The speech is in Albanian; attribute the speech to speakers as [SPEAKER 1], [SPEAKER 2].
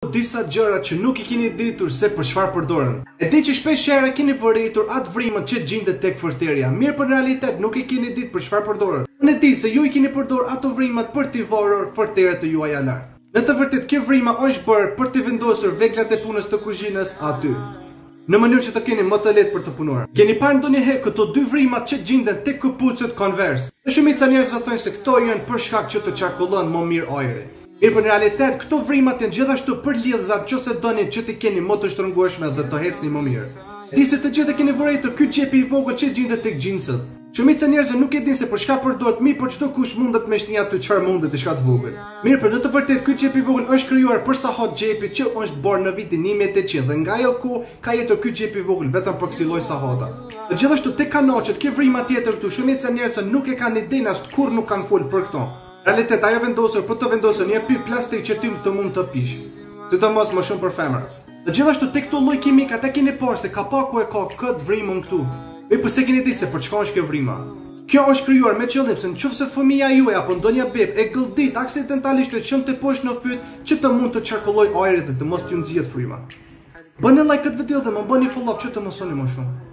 [SPEAKER 1] Disa gjëra që nuk i keni ditur se për çfarë përdoren. E di që shpesh herë keni vëritur atë vrimën që gjendet tek forteria, mirë për në realitet nuk i keni ditë për çfarë përdoren. Unë di se ju i keni përdor ato vrimat për t'i varur forteret të juaja lart. Në të vërtetë kjo vrima është bërë për t'i vendosur veglat e punës të kuzhinës aty, në mënyrë që të keni më të lehtë për të punuar. Keni parë ndonjëherë këto dy vrimat që gjenden tek këpucët Converse? Shumica njerëzve thonë se këto janë për shkak që të qarkullon më mirë ajri. Mirë për në realitet, këto vrimat janë gjithashtu për lidhzat nëse doni që t'i keni më të shtrëngueshme dhe të ecni më mirë. Di se të gjithë keni vërejtur ky xhepi i vogël që gjendet tek xhinsët. Shumica njerëzve nuk e dinë se për çka përdoret, mirë por çdo kush mundet me shni aty çfarë mundet diçka të vogël. Mirë për në të vërtetë ky xhep i vogël është krijuar për Sahot xhepi që është bërë në vitin 1800 dhe nga ajo ku ka jetuar ky xhep i vogël vetëm për kësaj lloj Sahota. Të gjithashtu tek kanoçet, kjo vrima tjetër këtu, shumica njerëzve nuk e kanë idenë as kur nuk kanë fol për këto. Realitet ajo vendosur për të vendosur një pyp plastik që ty të mund të pish, sidomos më shumë për femrat. Dhe gjithashtu tek këto lloj kimik ata keni parë se kapaku e ka këtë vrimën këtu. Po se keni ditë se për çka është kjo vrima? Kjo është krijuar me qëllim se nëse fëmia juaj apo ndonjë beb e gëldit aksidentalisht të çon të poshtë në fyt që të mund të qarkulloj ajrin dhe të mos t'ju nxjihet fryma. Bëni like këtë video dhe më bëni follow që të mësoni më shumë.